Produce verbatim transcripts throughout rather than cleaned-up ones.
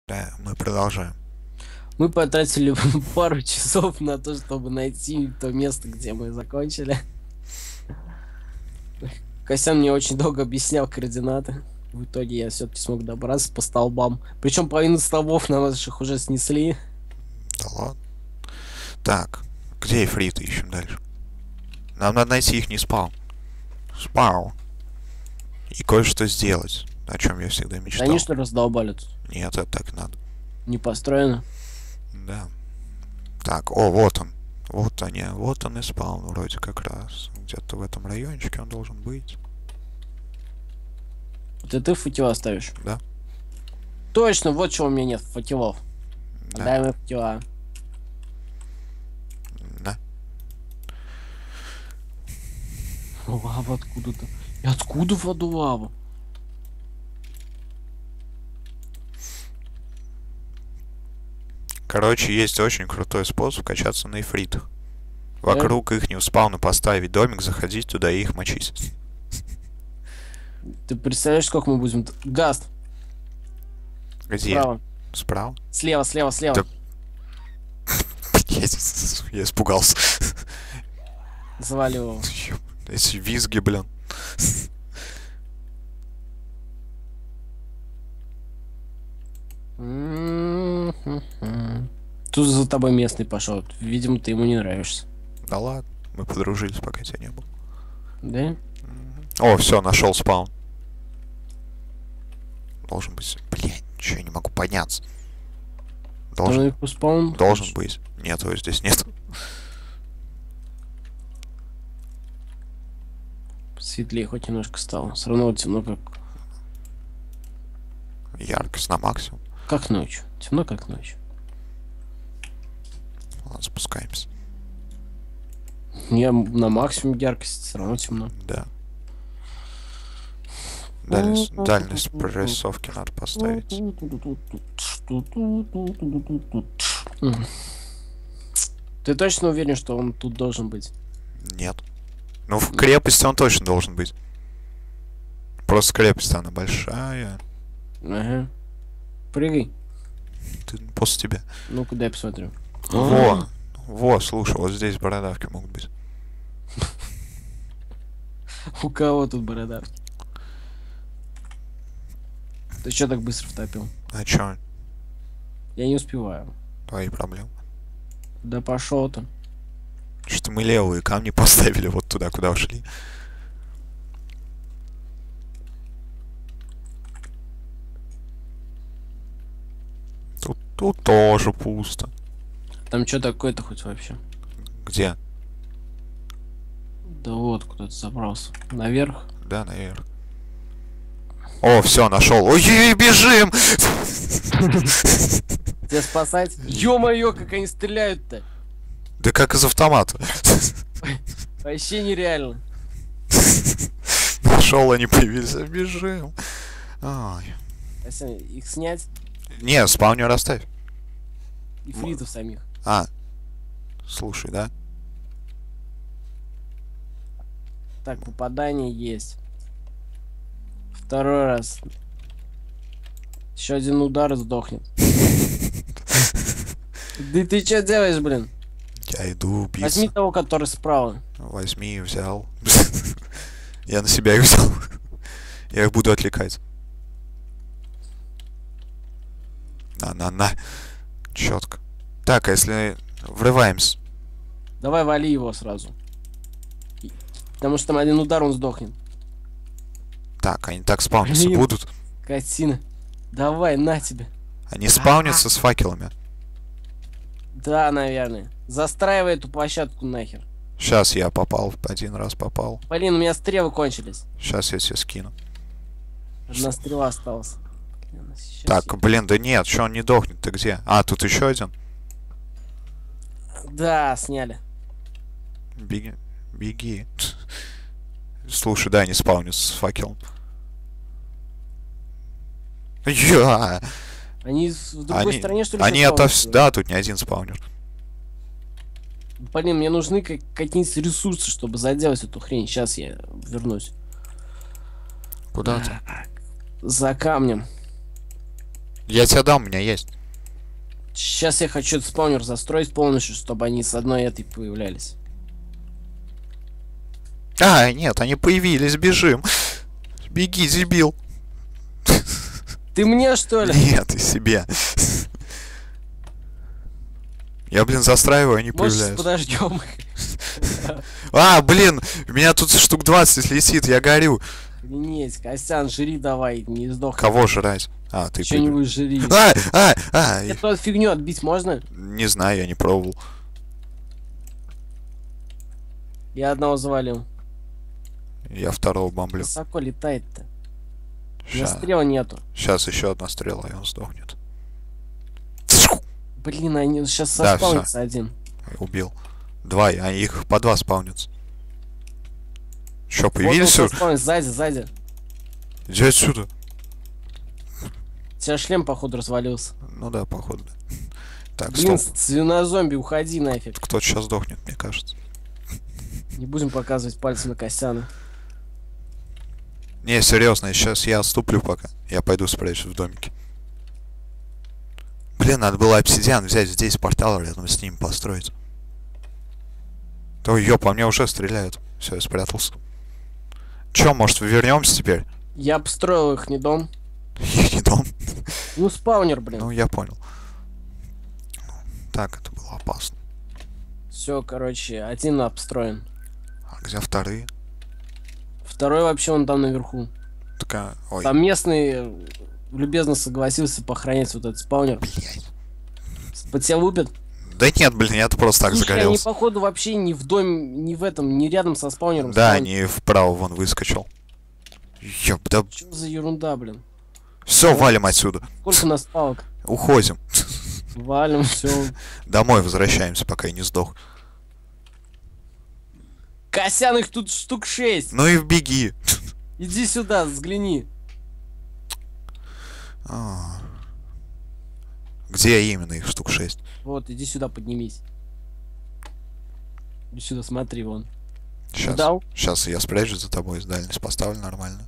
Да, мы продолжаем. Мы потратили пару часов на то, чтобы найти то место, где мы закончили. Костян мне очень долго объяснял координаты. В итоге я все-таки смог добраться по столбам. Причем половину столбов на наших уже снесли. Да ладно. Так, где эфриты ищем дальше? Нам надо найти их не спал. Спал. И кое-что сделать, о чем я всегда мечтал. Они что раздолбали тут? Нет, это так надо. Не построено. Да. Так, о, вот он. Вот они, вот он и спал, вроде как раз. Где-то в этом райончике он должен быть. Вот это ты футила ставишь? Да. Точно, вот чего у меня нет футилов. Да. Дай мне футила. Да. Лава откуда-то. И откуда воду лаву? Короче, есть очень крутой способ качаться на эфритах. Вокруг их не спауна поставить домик, заходить туда и их мочить. Ты представляешь, сколько мы будем... Гаст. Где? Справа. Справа? Слева, слева, слева. Да. Я, я испугался. Завали его. Эти визги, блин. Тут за тобой местный пошел. Видимо, ты ему не нравишься. Да ладно, мы подружились, пока тебя не было. Да? О, все, нашел спаун. Должен быть. Блин, ничего, я не могу подняться. Должен, спаун? должен быть. Нет, его здесь нет. Светлее хоть немножко стало. Все равно темно как... Яркость на максимум. Как ночью. Темно как ночью. Ладно, спускаемся. Не на максимум яркости, все равно темно. Да. Дальность, дальность прорисовки надо поставить. Ты точно уверен, что он тут должен быть? Нет. Ну, в крепости он точно должен быть. Просто крепость, она большая. Ага. Прыгай. Ты, после тебя. Ну, куда я посмотрю? Во. Во, слушай, вот здесь бородавки могут быть. У кого тут бородавки? Ты что так быстро втопил? А чё? Я не успеваю. Твои проблемы. Да пошел ты. Что мы левые камни поставили вот туда, куда ушли. Тут, тут тоже пусто. Там что такое-то хоть вообще? Где? Да вот, куда ты забрался. Наверх? Да, наверх. О, все, нашел. Ой, бежим! Тебя спасать? Ё-моё, как они стреляют-то! Да как из автомата. Вообще нереально. Нашел, они появились. Бежим. Ой. А их снять? Не, спаунер оставь. И фритов самих. А. Слушай, да? Так, попадание есть. Второй раз. Еще один удар и сдохнет. Да ты что делаешь, блин? Я иду убиться. Возьми того, который справа. Возьми, взял. Я на себя их взял. Я их буду отвлекать. На-на-на. Четко. Так, а если врываемся? Давай вали его сразу. Потому что там один удар, он сдохнет. Так, они так спауниться Блин. будут? Катина. Давай, на тебе. Они спаунятся с факелами. Да, наверное. Застраивай эту площадку нахер. Сейчас я попал, один раз попал. Блин, у меня стрелы кончились. Сейчас я тебе скину. Одна стрела осталась. Блин, сейчас Так, я- блин, да нет, что он не дохнет, ты где? А, тут еще один. Да, сняли. Беги, беги. Слушай, да, они спаунятся с факелом. Я. Они в другой Они, стороне, что ли? они сейчас отовсюду. спаунятся? Да, тут не один спаунер. Блин, мне нужны как- какие-нибудь ресурсы, чтобы заделать эту хрень. Сейчас я вернусь. Куда ты? За камнем. Я тебе дам, у меня есть. Сейчас я хочу этот спаунер застроить полностью, чтобы они с одной этой появлялись. А, нет, они появились, бежим. Беги, дебил. Ты мне, что ли? Нет, ты себе. Я, блин, застраиваю, они Может, появляются. подождем. А, блин, у меня тут штук двадцать летит, я горю. Охренеть, Костян, жри давай, не сдохни. Кого жрать? А, ты прибыл. Что-нибудь жри. А, а, а, Эту от фигню отбить можно? не знаю, я не пробовал. Я одного завалил. Я второго бомблю. Высоко летает-то. У меня Ща. стрела нету. Сейчас еще одна стрела, и он сдохнет. Блин, они сейчас Да, соспаунится один. Убил. Два, а их по два спаунятся. Чё, Вот он появились? уже? соспаунится, сзади, сзади. Иди отсюда. У тебя шлем, походу, развалился. Ну да, походу. Так, Блин, стоп. свинозомби, уходи нафиг. Кто-то сейчас сдохнет, мне кажется. Не будем показывать пальцы на Костяна. Не, серьезно, сейчас я отступлю пока. Я пойду спрячусь в домике. Блин, надо было обсидиан взять здесь, портал рядом с ним построить. То ё, по мне уже стреляют. Все, я спрятался. Чё, может, вернемся теперь? Я обстроил их, не дом. Я не дом. Ну, спаунер, блин. Ну, я понял. Так, это было опасно. Все, короче, один обстроен. А где вторые? Второй вообще он там наверху. Такая, ой, Там местный э, любезно согласился похоронять вот этот спаунер. блядь. Под себя лупят. Да нет, блин, я просто так Слушай, они, загорелся. походу, вообще не в доме, не в этом, не рядом со спаунером. Да, спаун- не вправо вон выскочил. Ёб, да Что за ерунда, блин? все, валим отсюда. Сколько у нас палок? Уходим. Валим, все. Домой возвращаемся, пока я не сдох. Косян, их тут штук шесть. Ну и беги. Иди сюда, взгляни. А. Где именно их штук шесть? Вот, иди сюда, поднимись. Иди сюда, смотри, вон. Сейчас, Ждал? сейчас я спрячусь за тобой, с дальность поставлю нормально.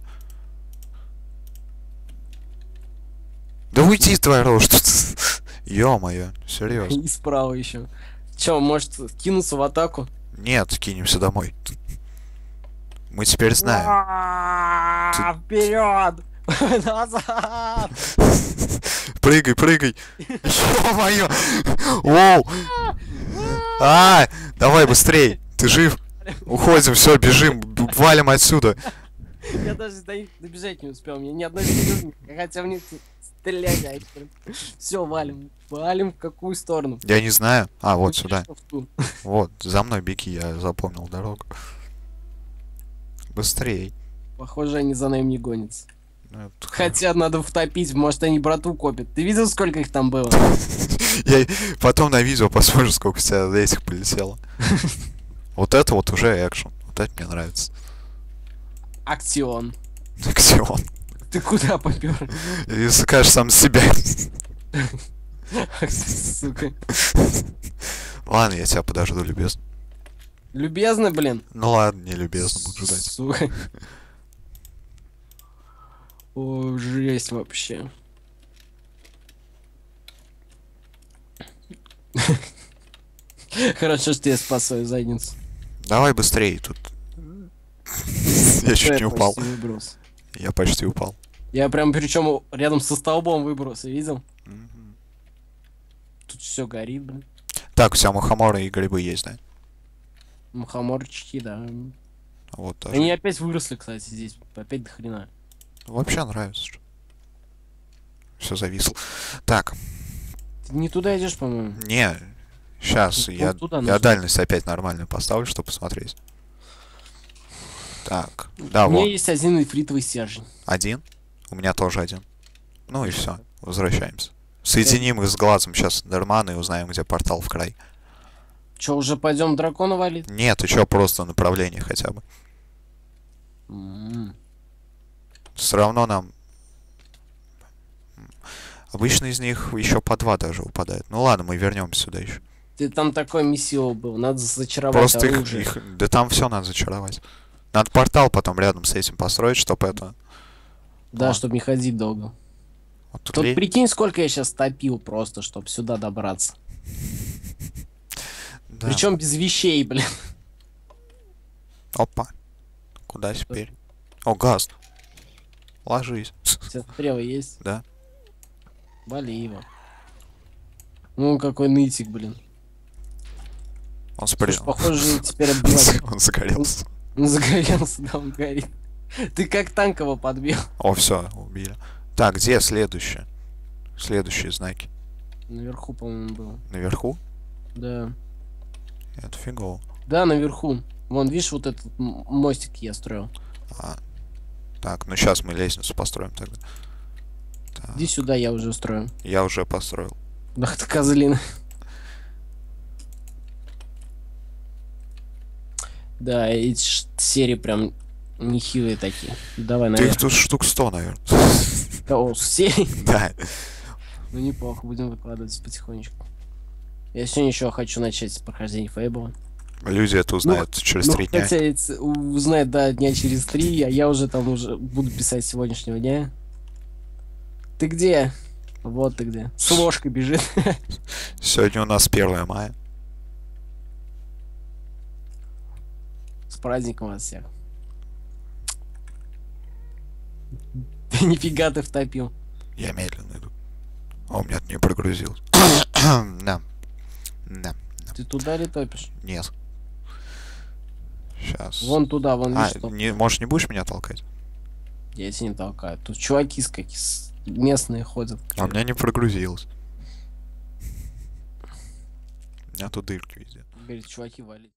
Да уйди, твоя рожь тут. Ё-моё, серьезно. И справа еще. Че, может кинуться в атаку? Нет, кинемся домой. Мы теперь знаем. Вперед! Назад! Прыгай, прыгай. Ё-моё. Воу. А, давай быстрей. Ты жив? Уходим, все, бежим, б- валим отсюда. Я даже до них добежать не успел. Мне ни одной стрелы, хотя в них стрелять. Все, валим. Валим в какую сторону? Я не знаю. А, вот Ну, сюда. что в ту. Вот, за мной беги, я запомнил дорогу. Быстрей. Похоже, они за нами не гонятся. Ну, это Хотя надо втопить, может они брату копят. Ты видел, сколько их там было? Я потом на видео посмотрю, сколько у тебя этих полетело. Вот это вот уже экшен. Вот это мне нравится. Акцион. Аксион. Ты куда попер? И скажешь сам себя. Сука. Ладно, я тебя подожду, любезно. Любезно, блин. Ну ладно, не любезно буду ждать. Сука. О, жесть вообще. Хорошо, что я спас свою задницу. Давай быстрее тут. Я чуть не Я упал. почти выброс. Я почти упал. Я прям причем рядом со столбом выброс, видел? Мгм. Тут все горит, блин. Так, у тебя мухоморы и грибы есть, да? Мухоморчики, да. Вот даже. Они опять выросли, кстати, здесь. Опять до хрена. Вообще нравится. Все зависло. Так, Ты не туда идешь, по-моему. не. Сейчас Ну, я, туда я нужно. дальность опять нормально поставлю, чтобы посмотреть. Так, да, У меня вот. есть один нефритовый стержень. Один. У меня тоже один. Ну и все. Возвращаемся. Соединим их с глазом сейчас Дермана и узнаем, где портал в край. Че, уже пойдем дракона валить? Нет, и чё, просто направление хотя бы. М. Все равно нам... Обычно из них еще по два даже упадает. Ну ладно, мы вернемся сюда еще. Ты там такой мессио был, надо зачаровать Просто их, оружие. их- Да там все надо зачаровать. Надо портал потом рядом с этим построить, чтобы это... Да, А. чтобы не ходить долго. Вот тут Тут ле- прикинь, сколько я сейчас топил просто, чтобы сюда добраться. Да. Причем без вещей, блин. Опа. Куда теперь? О, газ. Ложись. У тебя стрелы есть? Да. Вали его. Ну, какой нытик, блин. Он Слушай, спрятал. похоже, теперь отбивать. Он загорелся. Он загорелся, да, он горит. Ты как танк его подбил. О, все, убили. Так, где следующее? Следующие знаки. Наверху, по-моему, был. Наверху? Да. Это фигово. Да, наверху. Вон, видишь, вот этот м- мостик я строил. А. Так, ну сейчас мы лестницу построим тогда. Так, Иди сюда, я уже строю. я уже построил. Ах ты козлина. Да, эти ш- серии прям нехилые такие. Давай, Ты их наверх. тут штук сто, наверное. О, серии? Да. Ну неплохо, будем выкладывать потихонечку. Я сегодня еще хочу начать с прохождения Фейбла. Люди это узнают через Ну, три дня. хотя эти узнает, да, дня через три, а я уже там уже буду писать с сегодняшнего дня. Ты где? Вот ты где. С ложкой бежит. Сегодня у нас первое мая. С праздником вас всех. Нифига ты втопил. Я медленно иду. А у меня не прогрузилось. Да. Да. Ты туда ли топишь? Нет. Сейчас. Вон туда, вон А, видишь, что. не, может, не будешь меня толкать? Я тебя не толкаю. Тут чуваки с какие с- местные ходят. А у меня не прогрузилось. У меня тут дырки везде. Говорит, чуваки валить.